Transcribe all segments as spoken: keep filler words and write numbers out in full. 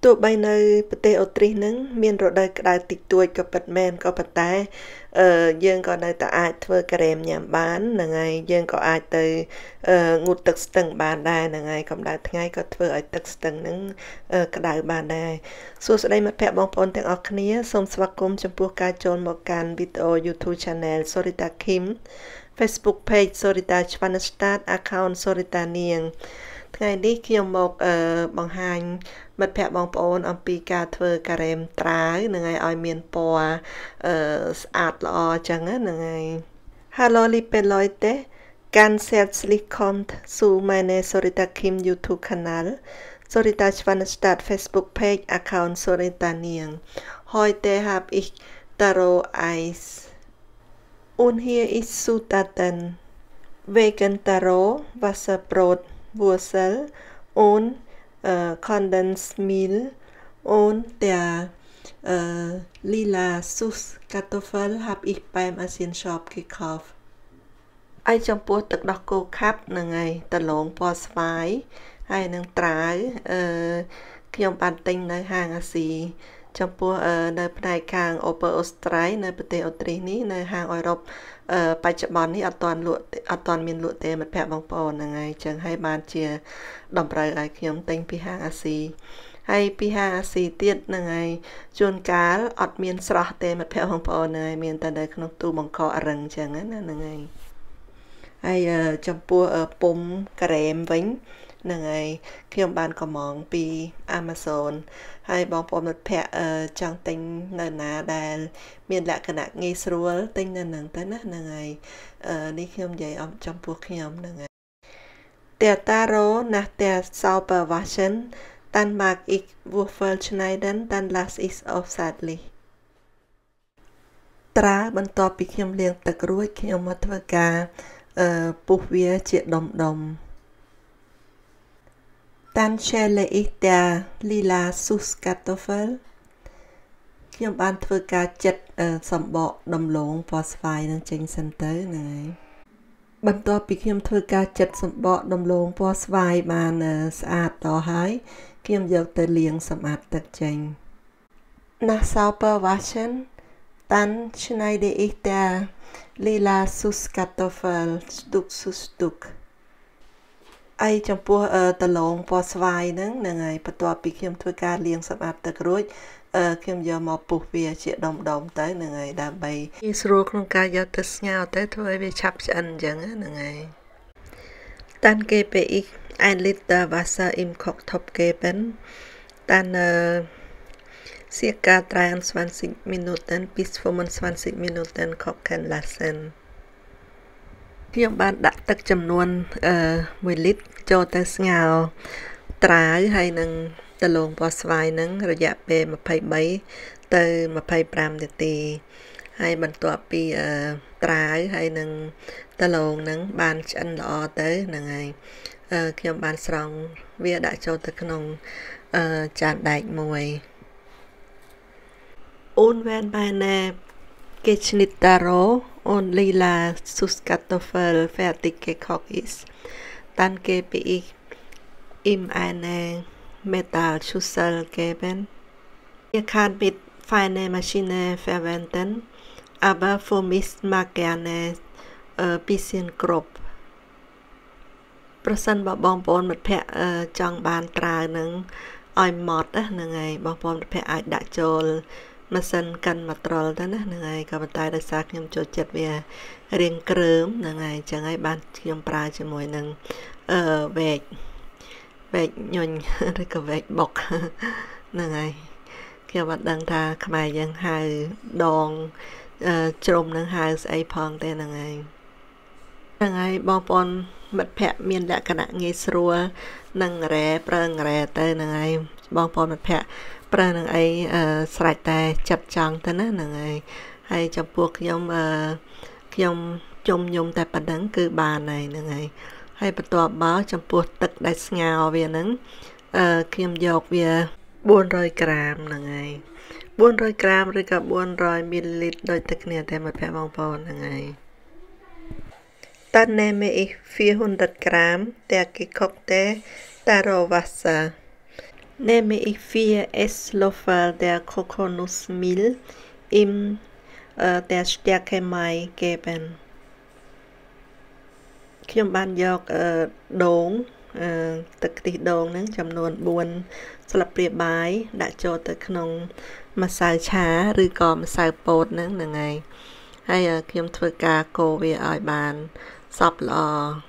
ទោះបីនៅប្រទេសអូទ្រីសនឹងមានរដូវក្តៅតិចតួចក៏ពិតមែនក៏ប៉ុន្តែអឺយើងក៏នៅតែអាចធ្វើការ៉េមញ៉ាំបានហ្នឹងហើយយើងក៏អាចទៅអឺងូតទឹកស្ទឹងបានដែរហ្នឹងហើយកម្ដៅថ្ងៃក៏ធ្វើឲ្យទឹកស្ទឹងនឹងក្តៅបានដែរសួស្តីមិត្តភ័ក្តិបងប្អូនទាំងអស់គ្នាសូមស្វាគមន៍ចំពោះការចូលមកកាន់វីដេអូ YouTube Channel Sorita Kim Facebook Page Sorita Schwanestad Account Sorita Niang ថ្ងៃនេះខ្ញុំមកអឺបង្ហាញមិត្តភ័ក្តិបងប្អូនអំពីការធ្វើការ៉េមត្រាវនឹងឲ្យឲ្យមានពណ៌អឺស្អាតល្អអញ្ចឹងហ្នឹងហើយ Hallo liebe Leute ganz herzlich kommt zu meiner Sorita Kim YouTube Kanal Sorita Schwanestad Facebook Page Account Sorita Niang Heute habe ich Taro Eis und hier ist Zutaten Vegan Taro Wasserbrot Wurzel und äh, Condensed Mehl und der äh, lila Süßkartoffel habe ich beim Asian Shop gekauft ឯចំពោះទឹកដោះគោខាប់ហ្នឹងហើយដលងពណ៌ស្វាយហើយនឹងត្រាវអឺខ្ញុំបានទិញនៅហាងអាស៊ីចំពោះនៅផ្នែកខាងអូពើអូស្ត្រាលីនៅប្រទេសអូទ្រីសនេះនៅហាងអឺរ៉ុបអឺបច្ចុប្បន្ននេះអត់ទាន់លក់អត់ទាន់មានលក់ទេមិត្តភ័ក្តិបងប្អូនហ្នឹងហើយអញ្ចឹងហើយបានជាតម្រូវឲ្យខ្ញុំទិញពីហាងអាស៊ីហើយពីហាងអាស៊ីទៀតហ្នឹងហើយជួនកាលអត់មានស្រស់ទេមិត្តភ័ក្តិបងប្អូនហ្នឹងហើយមានតែនៅក្នុងទូបង្កករឹងអញ្ចឹងណាហ្នឹងហើយហើយចំពោះពុំការ៉េមវិញហ្នឹងហើយខ្ញុំបានកំងពី Amazon ហើយបងប្អូនមិត្តភ័ក្តិចង់ទិញនៅណាដែលមានលក្ខណៈងាយស្រួលទិញនៅហ្នឹងទៅណាហ្នឹងហើយនេះខ្ញុំនិយាយអំចំពោះខ្ញុំហ្នឹងហើយ Der Taro nach der Sauberwaschen dann mag ich Würfel schneiden dann lasse ich auf seitlich ត្រាបន្ទាប់ពីខ្ញុំលាងទឹករួចខ្ញុំមកធ្វើការអឺពុះវាជាដុំដុំDann schäle ich der lila Süßkartoffel ខ្ញុំបានធ្វើការចិតសម្បកដំឡូងពណ៌ស្វាយនឹងចេញសិនទៅហ្នឹងហើយបន្ទាប់ពីខ្ញុំធ្វើការចិតសម្បកដំឡូងពណ៌ស្វាយបានស្អាតដល់ហើយខ្ញុំយកទៅលាងសម្អាតទឹកចេញ Nach sauber waschen dann schneide ich der lila Süßkartoffel Stück für Stückឯចំពោះដលងពណ៌ស្វាយហ្នឹងហ្នឹងហើយបន្ទាប់ពីខ្ញុំធ្វើការលាងសម្អាតទឹករួចខ្ញុំយកមកពុះវាជាដុំដុំទៅហ្នឹងហើយដើម្បីងាយស្រួលក្នុងការយកទៅស្ងោរទៅធ្វើឲ្យវាឆាប់ឆ្អិនអញ្ចឹងហ្នឹងហើយ Dann gebe ich ein Liter Wasser im Kochtopf geben dann äh, circa dreiundzwanzig Minuten bis fünfundzwanzig Minuten kochen lassenខ្ញុំបានដាក់ទឹកចំនួនអឺមួយលីត្រចូលទៅស្ងោរត្រាវហើយនឹងដលងពណ៌ស្វាយនឹងរយៈពេល23ទៅ25នាទីហើយបន្ទាប់ពីអឺត្រាវហើយនឹងដលងនឹងបានឆ្អិនល្អទៅហ្នឹងហើយអឺខ្ញុំបានស្រង់វាដាក់ចូលទៅក្នុងអឺចានដែកមួយ Und wenn meine geschnittene Taro und lila Süßkartoffel fertig gekocht ist, dann gebe ich ihm eine Metallschüssel geben. Ihr könnt mit feiner Maschine verwenden, aber für mich mag gerne ein bisschen grob. ប្រសិនបើបងប្អូនមិត្តភ័ក្តិចង់បានត្រាវនឹងឲ្យម៉ត់ហ្នឹងហើយបងប្អូនមិត្តភ័ក្តិអាចដាក់ចូលម៉ាស៊ីនកាន់ម៉ាត្រលទៅណាហ្នឹងហើយក៏ប៉ុន្តែដោយសារខ្ញុំចូលចិត្តវារៀងគ្រើមហ្នឹងហើយអញ្ចឹងហើយបានខ្ញុំប្រើជាមួយនឹងអឺវែកវែកញញឬក៏វែកបុកហ្នឹងហើយខ្ញុំអត់ដឹងថាខ្មែរយើងហៅដងជ្រុំនឹងហៅស្អីផងទេហ្នឹងហើយហ្នឹងហើយបងប្អូនមិត្តភ័ក្តិមានលក្ខណៈងាយស្រួលនឹងរ៉ែប្រើរ៉ែទៅហ្នឹងហើយបងប្អូនមិត្តភ័ក្តិប្រើនឹងអីស្រេចតែចិត្តចង់ទៅណាហ្នឹងហើយហើយចំពោះខ្ញុំអឺខ្ញុំជុំញុំតែប៉ុណ្្នឹងគឺបានហើយហ្នឹងហើយហើយបន្ទាប់មកចំពោះទឹកដែលស្ងោរវាហ្នឹងអឺខ្ញុំយកវា400ក្រាមហ្នឹងហើយ400ក្រាមឬក៏400មីលីលីត្រដូចតែគ្នាតែមិត្តភ័ក្តិបងប្អូនហ្នឹងហើយ Dann nehme ich vierhundert Gramm der gekochte Taro Wasser Nehme ich vier Esslöffel der Kokosnussmilch in äh, der Stärkemai geben ខ្ញុំបានយកដូងទឹកខ្ទិះដូងហ្នឹងចំនួន4ស្លាបព្រាបាយដាក់ចូលទៅក្នុងម្សៅឆាឬក៏ម្សៅពោតហ្នឹងហ្នឹងហើយហើយខ្ញុំធ្វើការកូរវាឲ្យបានសព្វល្អ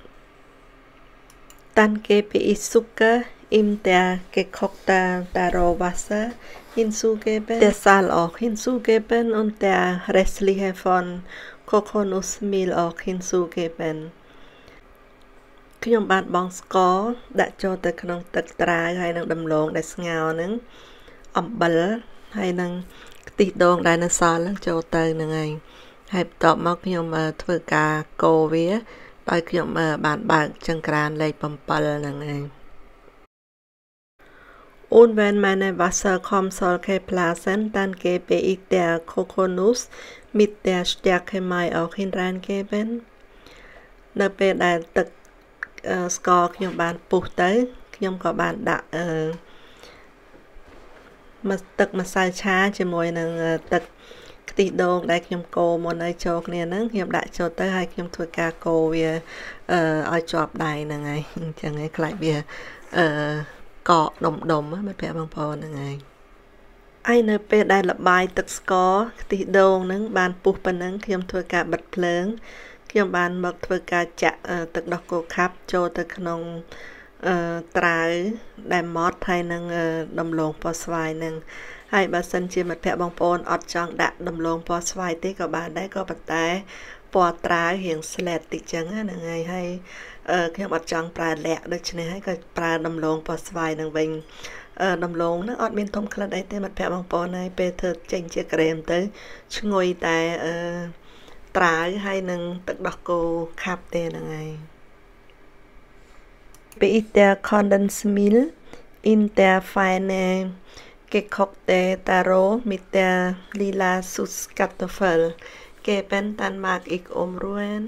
Dann gebe ich Zucker in der gekochten Taro-Wasser hinzugeben, der Salz auch hinzugeben und der restliche von Kokosnussmilch auch hinzugeben. ខ្ញុំបានបងស្ករដាក់ចូលទៅក្នុងទឹកត្រាវហើយនឹងដំឡូងដែលស្ងោរហ្នឹងអំបិលហើយនឹងខ្ទិះដូងដែលនៅសល់ហ្នឹងចូលទៅហ្នឹងហើយហើយបន្ទាប់មកខ្ញុំធ្វើការកូរវាដោយខ្ញុំបានបើកចង្ក្រានលេខ7ហ្នឹងហើយ Und wenn meine Wasser kommt solche Blasen, dann gebe ich der Kokosnuss mit der Stärke Mai auch hineingeben. នៅពេលដែលទឹកស្ករខ្ញុំបានពុះទៅខ្ញុំក៏បានដាក់អឺមកទឹកម្សៅឆាជាមួយនឹងទឹកខ្ទិះដូងដែលខ្ញុំកូរមុនឲ្យចូលគ្នាហ្នឹងខ្ញុំដាក់ចូលទៅហើយខ្ញុំធ្វើការកូរវាអឺឲ្យជាប់ដៃហ្នឹងហើយអញ្ចឹងហើយខ្លាចវាអឺកកដុំដុំមិត្តភក្តិបងប្អូនហ្នឹងហើយហើយនៅពេលដែលលបាយទឹកស្ករខ្ទិះដូងហ្នឹងបានពុះប៉ុណ្ណឹងខ្ញុំធ្វើការបិទភ្លើងខ្ញុំបានមកធ្វើការចាក់ទឹកដោះគោខាប់ចូលទៅក្នុងអឺត្រាវដែលម៉ត់ហើយនឹងដំឡូងពណ៌ស្វាយនឹងហើយបើសិនជាមិត្តភក្តិបងប្អូនអត់ចង់ដាក់ដំឡូងពណ៌ស្វាយទេក៏បានដែរក៏ប៉ុន្តែពណ៌ត្រាវរៀងស្លែតតិចចឹងហ្នឹងហើយហើយខ្ញុំអត់ចង់ប្រើលក្ខដូច្នេះហើយក៏ប្រើដំឡូងពណ៌ស្វាយនឹងវិញដំឡូងហ្នឹងអត់មានធំក្លិនអីទេមិត្តភក្តិបងប្អូនហើយពេលធ្វើចេញជាក្រែមទៅឈ្ងុយតែអឺត្រាវហើយនឹងទឹកដោះគោខាប់ទេហ្នឹងហើយ Bei der Kondensmilch in der feine gekochte Taro mit der lila Süßkartoffel geben, dann mag ich umrühren.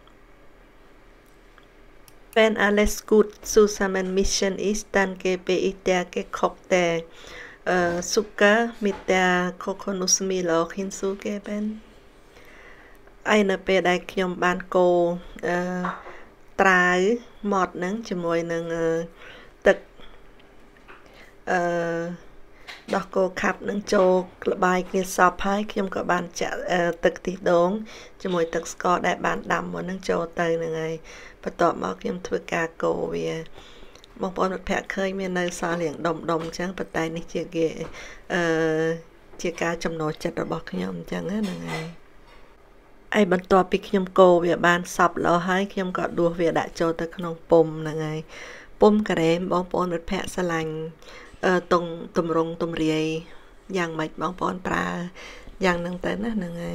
Wenn alles gut zusammenmischen ist, dann gebe ich der gekochte äh, Zucker mit der Kokosnussmilch auch hinzugeben. ឯនៅពេលដែលខ្ញុំបានកូរអឺត្រាវម៉ត់ហ្នឹងជាមួយនឹងទឹកអឺដោះគោខាប់នឹងចូលក្លបាយគ្នាសពហើយខ្ញុំក៏បានចាក់ទឹកខ្ទិះដូងជាមួយទឹកស្ករដែលបានដាំមុនហ្នឹងចូលទៅហ្នឹងហើយបន្ទាប់មកខ្ញុំធ្វើការកូរវាបងប្អូនមិត្តភក្តិឃើញមាននៅសល់រៀងដុំដុំអញ្ចឹងប៉ុន្តែនេះជាគេអឺជាការចំណូលចិត្តរបស់ខ្ញុំអញ្ចឹងហ្នឹងហើយ ហើយបន្ទាប់ពីខ្ញុំកូរវាបានសព្វល្អហើយខ្ញុំក៏ដួសវាដាក់ចូលទៅក្នុងពុម្ពហ្នឹងហើយពុម្ពការ៉េមបងប្អូនមិត្តភក្តិស្រឡាញ់អឺតុងតម្រង់តម្រាយយ៉ាងម៉េចបងប្អូនប្រើយ៉ាងហ្នឹងទៅណាហ្នឹងហើយ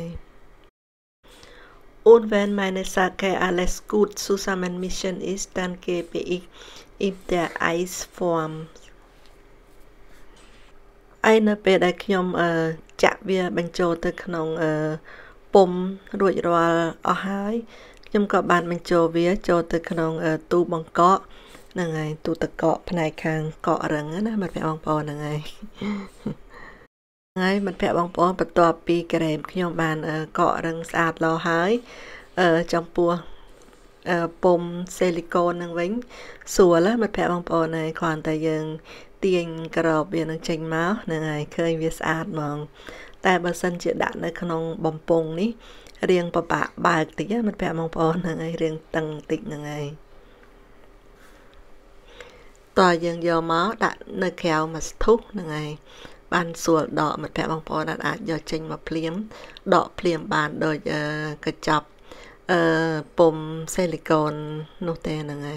Und wenn meine Sache alles gut zusammenmischen ist, dann gebe ich in der Eisform ហើយនៅពេលដែលខ្ញុំអឺចាក់វាបញ្ចូលទៅក្នុងអឺ ពុំរួចរាល់អស់ហើយខ្ញុំក៏បានបញ្ចូលវាចូលទៅក្នុងទូបង្កក់ហ្នឹងហើយទូទឹកកកផ្នែកខាងកករឹងណាមិត្តភក្តិបងប្អូនហ្នឹងហើយហើយមិត្តភក្តិបងប្អូនបន្ទាប់ពីក្រែមខ្ញុំបានកករឹងស្អាតល្អហើយអឺចំពោះអឺពុំស៊ីលីកូនហ្នឹងវិញស្រួលណាមិត្តភក្តិបងប្អូនហើយគ្រាន់តែយើងទាញក្របវានឹងចេញមកហ្នឹងហើយឃើញវាស្អាតហ្មង តែបើសិនជាដាក់នៅក្នុងបំពង់នេះរៀងពិបាកបើកតិចមិត្តភក្តិបងប្អូនហ្នឹងហើយរៀងតឹងតិចហ្នឹងហើយតើយើងយកមកដាក់នៅក្រៅមួយស្ទុះហ្នឹងហើយបានស្រួលដកមិត្តភក្តិបងប្អូនអាចយកចេញមកភ្លាមដកភ្លាមបានដូចកញ្ចប់អឺពុំស៊ីលីកូននោះទេហ្នឹងហើយ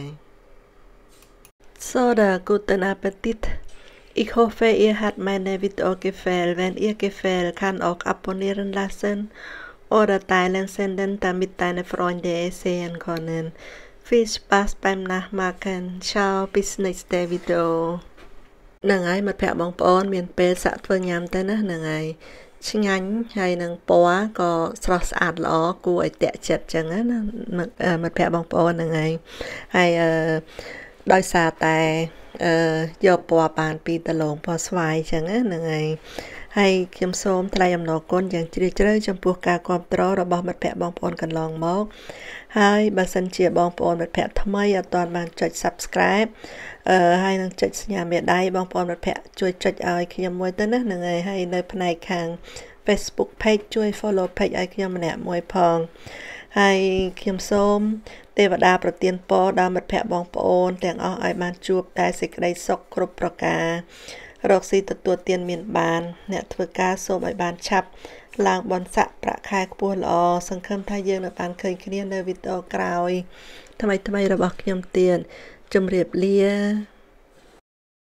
So da guten Appetit. Ich hoffe, ihr hat meine Video gefallen. Wenn ihr gefällt, kann auch abonnieren lassen oder teilen senden, damit deine Freunde sehen können. Viel Spaß beim Nachmachen. Ciao, bis nächste Video. ហ្នឹងហើយមិត្តភក្តិបងប្អូនមានពេលសាក់ធ្វើញ៉ាំទៅណាហ្នឹងហើយឆ្ងាញ់ហើយនឹងពណ៌ក៏ស្រស់ស្អាតល្អគួរឲ្យទាក់ចិត្តចឹងណាមិត្តភក្តិបងប្អូនហ្នឹងហើយហើយអឺដោយសារតែអឺយកពណ៌បានពីដលងពណ៌ស្វាយចឹងណាហ្នឹងហើយហើយខ្ញុំសូមថ្លែងអំណរគុណយ៉ាងជ្រាលជ្រៅចំពោះការគាំទ្ររបស់មិត្តភ័ក្តិបងប្អូនកន្លងមកហើយបើសិនជាបងប្អូនមិត្តភ័ក្តិថ្មីអត់ទាន់បានចុច Subscribe អឺហើយនឹងចុចសញ្ញាមេដៃបងប្អូនមិត្តភ័ក្តិជួយចុចឲ្យខ្ញុំមួយទៅណាហ្នឹងហើយហើយនៅផ្នែកខាង Facebook Page ជួយ Follow Page ឲ្យខ្ញុំម្នាក់មួយផងហើយខ្ញុំសូមទេវតាប្រទានពរដល់មិត្តភ័ក្តិបងប្អូនទាំងអស់ឲ្យបានជួបតែសេចក្តីសុខគ្រប់ប្រការរកស៊ីទទួលទានមានបានអ្នកធ្វើការសូមឲ្យបានឆាប់ឡើងបនស័កប្រាក់ខែខ្ពស់ល្អសង្ឃឹមថាយើងនឹងបានឃើញគ្នានៅវីដេអូក្រោយថ្មីៗរបស់ខ្ញុំទៀតជម្រាបលា